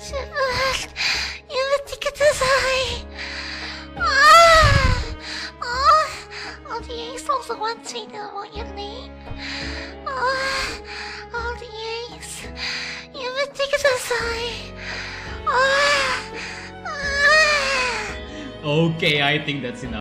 제발 이거 티켓사이. altyace also wants me to moyani. altyace 이거 티켓사이. Okay, I think that's enough.